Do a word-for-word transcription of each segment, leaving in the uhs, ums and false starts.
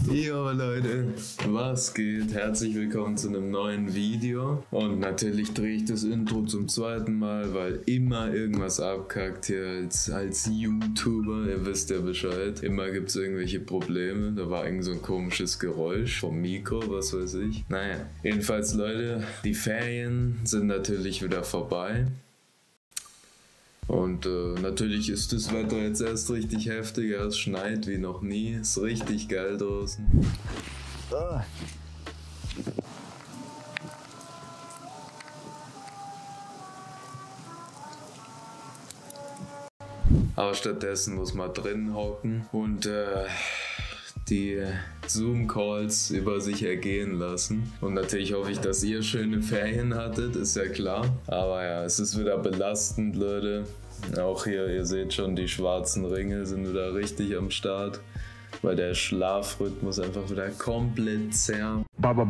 Jo Leute, was geht? Herzlich willkommen zu einem neuen Video. Und natürlich drehe ich das Intro zum zweiten Mal, weil immer irgendwas abkackt hier als, als YouTuber. Ihr wisst ja Bescheid. Immer gibt es irgendwelche Probleme. Da war irgend so ein komisches Geräusch vom Mikro, was weiß ich. Naja, jedenfalls Leute, die Ferien sind natürlich wieder vorbei. Und äh, natürlich ist das Wetter jetzt erst richtig heftig, es schneit wie noch nie, ist richtig geil draußen. Ah. Aber stattdessen muss man drin hocken und äh, die Zoom-Calls über sich ergehen lassen. Und natürlich hoffe ich, dass ihr schöne Ferien hattet, ist ja klar. Aber ja, es ist wieder belastend, Leute. Auch hier, ihr seht schon, die schwarzen Ringe sind wieder richtig am Start, weil der Schlafrhythmus einfach wieder komplett zerrt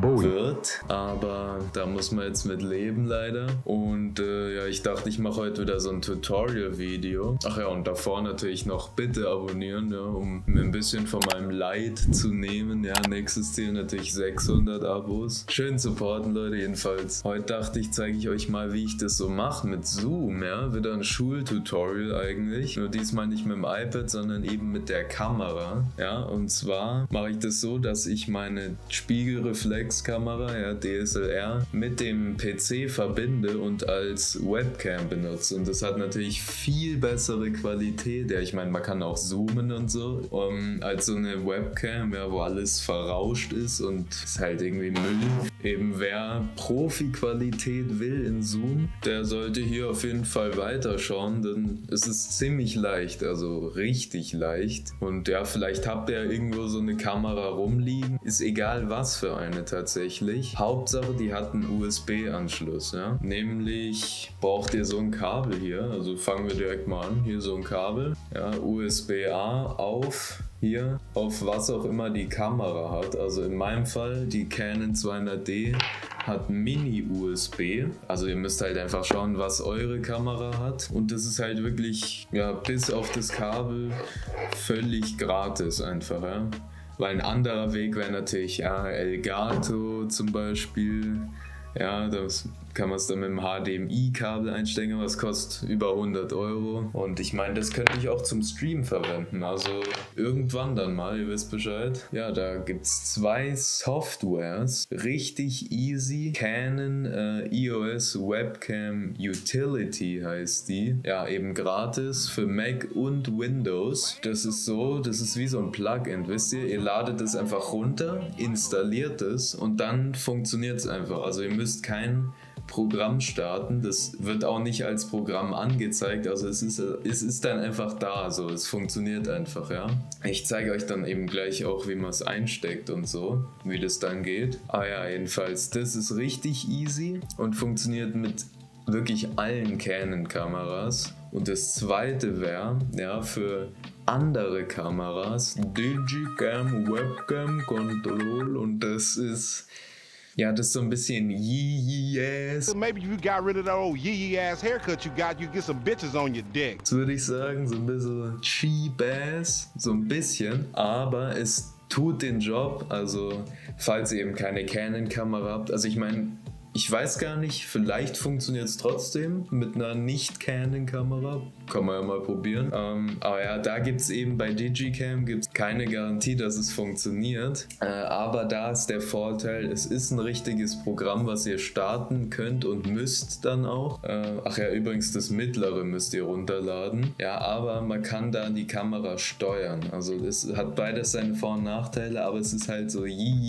wird. Aber da muss man jetzt mit leben leider. Und äh, ja, ich dachte, ich mache heute wieder so ein Tutorial-Video. Ach ja, und davor natürlich noch bitte abonnieren, ja, um mir ein bisschen von meinem Leid zu nehmen. Ja, nächstes Ziel natürlich sechshundert Abos. Schön supporten, Leute, jedenfalls. Heute dachte ich, zeige ich euch mal, wie ich das so mache mit Zoom. Ja, wieder ein Schultutorial eigentlich. Nur diesmal nicht mit dem iPad, sondern eben mit der Kamera. Ja, und zwar mache ich das so, dass ich meine Spiegelreflexkamera, ja, D S L R, mit dem P C verbinde und als Webcam benutze. Und das hat natürlich viel bessere Qualität. Ja, ich meine, man kann auch zoomen und so, um, als so eine Webcam, ja, wo alles verrauscht ist und ist halt irgendwie Müll. Eben wer Profi-Qualität will in Zoom, der sollte hier auf jeden Fall weiterschauen, denn es ist ziemlich leicht, also richtig leicht. Und ja, vielleicht habt ihr irgendwo so eine Kamera rumliegen, ist egal was für eine tatsächlich. Hauptsache, die hat einen U S B-Anschluss, ja. Nämlich braucht ihr so ein Kabel hier, also fangen wir direkt mal an, hier so ein Kabel, ja, U S B A auf hier, auf was auch immer die Kamera hat. Also in meinem Fall, die Canon zweihundert D hat Mini-U S B. Also ihr müsst halt einfach schauen, was eure Kamera hat. Und das ist halt wirklich, ja, bis auf das Kabel völlig gratis einfach, ja. Weil ein anderer Weg wäre natürlich, ja, Elgato zum Beispiel. Ja, das kann man es dann mit dem H D M I-Kabel einstecken, aber es kostet über hundert Euro. Und ich meine, das könnte ich auch zum Stream verwenden. Also irgendwann dann mal, ihr wisst Bescheid. Ja, da gibt es zwei Softwares. Richtig easy. Canon äh, E O S Webcam Utility heißt die. Ja, eben gratis für Mac und Windows. Das ist so, das ist wie so ein Plugin, wisst ihr? Ihr ladet es einfach runter, installiert es und dann funktioniert es einfach. Also ihr müsst kein Programm starten, das wird auch nicht als Programm angezeigt, also es ist, es ist dann einfach da, so, es funktioniert einfach, ja. Ich zeige euch dann eben gleich auch, wie man es einsteckt und so, wie das dann geht. Ah ja, jedenfalls, das ist richtig easy und funktioniert mit wirklich allen Canon-Kameras. Und das zweite wäre, ja, für andere Kameras, Digicam, Webcam Control, und das ist... Ja, das ist so ein bisschen yee-yee-ass. So maybe you got rid of that old yee-yee-ass haircut you got, you get some bitches on your dick. Das würde ich sagen, so ein bisschen cheap-ass, so ein bisschen. Aber es tut den Job, also falls ihr eben keine Canon-Kamera habt. Also ich meine, ich weiß gar nicht, vielleicht funktioniert es trotzdem mit einer Nicht-Canon-Kamera. Kann man ja mal probieren. Ähm, aber ja, da gibt es eben bei Digicam gibt's keine Garantie, dass es funktioniert. Äh, aber da ist der Vorteil, es ist ein richtiges Programm, was ihr starten könnt und müsst dann auch. Äh, ach ja, übrigens das mittlere müsst ihr runterladen. Ja, aber man kann da die Kamera steuern. Also es hat beides seine Vor- und Nachteile, aber es ist halt so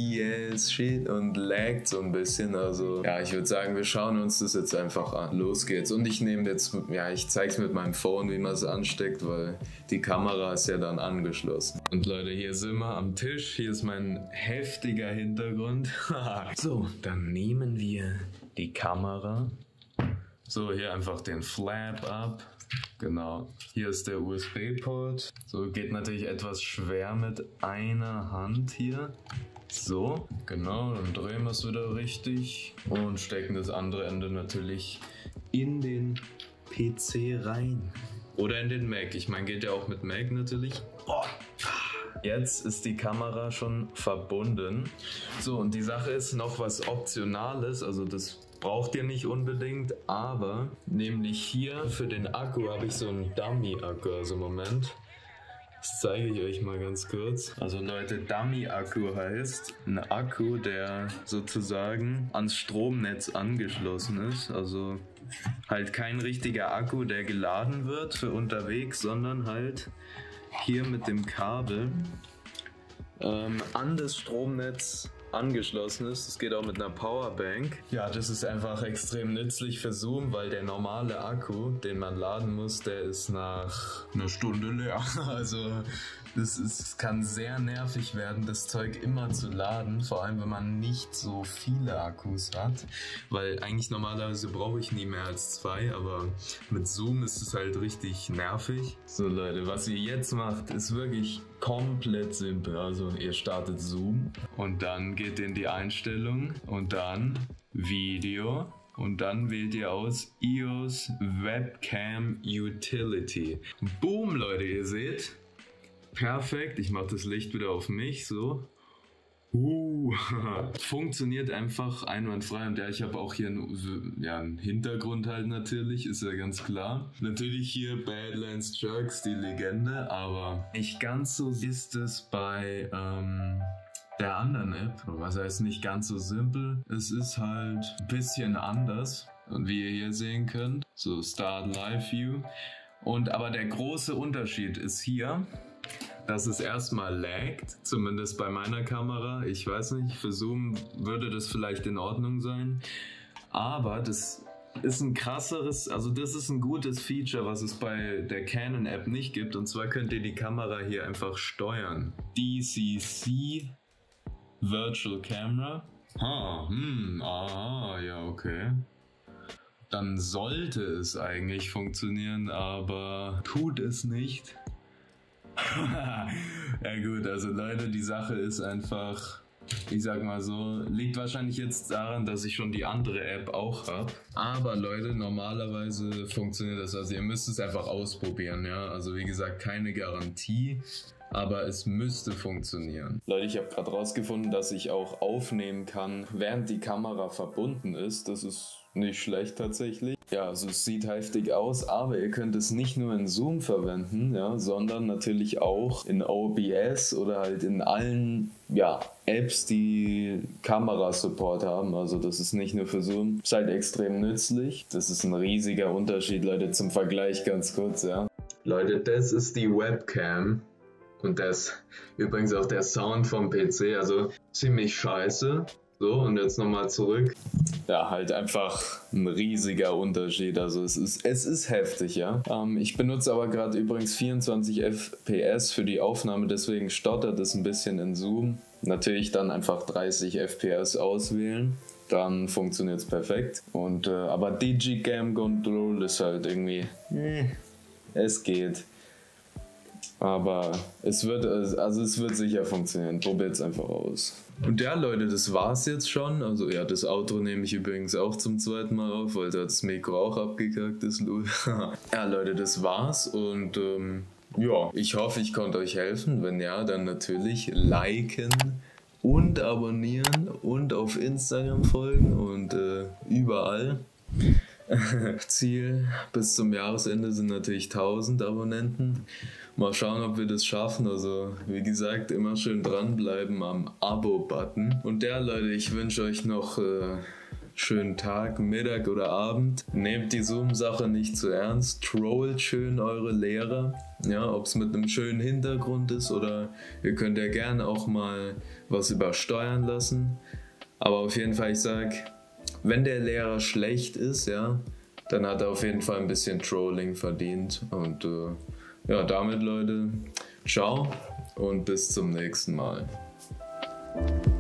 yes, shit und laggt so ein bisschen. Also ja, ich würde sagen, wir schauen uns das jetzt einfach an. Los geht's. Und ich nehme jetzt, ja, ich zeige es mit meinem Phone, wie man es ansteckt, weil die Kamera ist ja dann angeschlossen. Und Leute, hier sind wir am Tisch. Hier ist mein heftiger Hintergrund. So, dann nehmen wir die Kamera. So, hier einfach den Flap ab. Genau. Hier ist der U S B-Port. So, geht natürlich etwas schwer mit einer Hand hier. So, genau, dann drehen wir es wieder richtig und stecken das andere Ende natürlich in den P C rein. Oder in den Mac. Ich meine, geht ja auch mit Mac natürlich. Oh. Jetzt ist die Kamera schon verbunden. So, und die Sache ist noch was Optionales, also das braucht ihr nicht unbedingt, aber nämlich hier für den Akku habe ich so einen Dummy-Akku, also Moment. Das zeige ich euch mal ganz kurz. Also Leute, Dummy-Akku heißt ein Akku, der sozusagen ans Stromnetz angeschlossen ist. Also halt kein richtiger Akku, der geladen wird für unterwegs, sondern halt hier mit dem Kabel ähm, an das Stromnetz angeschlossen ist. Das geht auch mit einer Powerbank. Ja, das ist einfach extrem nützlich für Zoom, weil der normale Akku, den man laden muss, der ist nach einer Stunde leer. Also das, ist, das kann sehr nervig werden, das Zeug immer zu laden, vor allem wenn man nicht so viele Akkus hat, weil eigentlich normalerweise brauche ich nie mehr als zwei, aber mit Zoom ist es halt richtig nervig. So Leute, was ihr jetzt macht, ist wirklich komplett simpel. Also ihr startet Zoom und dann geht ihr in die Einstellung und dann Video. Und dann wählt ihr aus E O S Webcam Utility. Boom, Leute, ihr seht. Perfekt, ich mache das Licht wieder auf mich, so. Uh, funktioniert einfach einwandfrei und ja, ich habe auch hier einen, ja, einen Hintergrund halt natürlich, ist ja ganz klar. Natürlich hier Badlands Jerks, die Legende, aber nicht ganz so ist es bei ähm, der anderen App. Was heißt nicht ganz so simpel? Es ist halt ein bisschen anders und wie ihr hier sehen könnt, so Start Live View. Und aber der große Unterschied ist hier, dass es erstmal laggt, zumindest bei meiner Kamera. Ich weiß nicht, für Zoom würde das vielleicht in Ordnung sein. Aber das ist ein krasseres, also das ist ein gutes Feature, was es bei der Canon App nicht gibt. Und zwar könnt ihr die Kamera hier einfach steuern. D C C Virtual Camera. Ah, hm, ah, ja, okay. Dann sollte es eigentlich funktionieren, aber tut es nicht. Ja gut, also Leute, die Sache ist einfach, ich sag mal so, liegt wahrscheinlich jetzt daran, dass ich schon die andere App auch habe. Aber Leute, normalerweise funktioniert das, also ihr müsst es einfach ausprobieren, ja. Also wie gesagt, keine Garantie, aber es müsste funktionieren. Leute, ich habe gerade rausgefunden, dass ich auch aufnehmen kann, während die Kamera verbunden ist. Das ist nicht schlecht tatsächlich. Ja, also es sieht heftig aus, aber ihr könnt es nicht nur in Zoom verwenden, ja, sondern natürlich auch in O B S oder halt in allen ja, Apps, die Kamera-Support haben. Also das ist nicht nur für Zoom. Ist halt extrem nützlich. Das ist ein riesiger Unterschied, Leute, zum Vergleich ganz kurz, ja. Leute, das ist die Webcam. Und das übrigens auch der Sound vom P C, also ziemlich scheiße. So, und jetzt nochmal zurück. Ja, halt einfach ein riesiger Unterschied. Also es ist, es ist heftig, ja. Ähm, ich benutze aber gerade übrigens vierundzwanzig F P S für die Aufnahme, deswegen stottert es ein bisschen in Zoom. Natürlich dann einfach dreißig F P S auswählen. Dann funktioniert es perfekt. Und, äh, aber Digicam Control ist halt irgendwie, äh, es geht. Aber es wird, also es wird sicher funktionieren. Probiert es einfach aus. Und ja, Leute, das war's jetzt schon. Also ja, das Outro nehme ich übrigens auch zum zweiten Mal auf, weil da das Mikro auch abgekackt ist. Ja, Leute, das war's. Und ähm, ja, ich hoffe, ich konnte euch helfen. Wenn ja, dann natürlich liken und abonnieren und auf Instagram folgen und äh, überall. Ziel bis zum Jahresende sind natürlich tausend Abonnenten. Mal schauen, ob wir das schaffen. Also wie gesagt, immer schön dranbleiben am Abo-Button. Und ja, Leute, ich wünsche euch noch äh, schönen Tag, Mittag oder Abend. Nehmt die Zoom-Sache nicht zu ernst. Trollt schön eure Lehrer. Ja, ob es mit einem schönen Hintergrund ist oder ihr könnt ja gerne auch mal was übersteuern lassen. Aber auf jeden Fall, ich sag, wenn der Lehrer schlecht ist, ja, dann hat er auf jeden Fall ein bisschen Trolling verdient. Und äh, ja, damit Leute, ciao und bis zum nächsten Mal.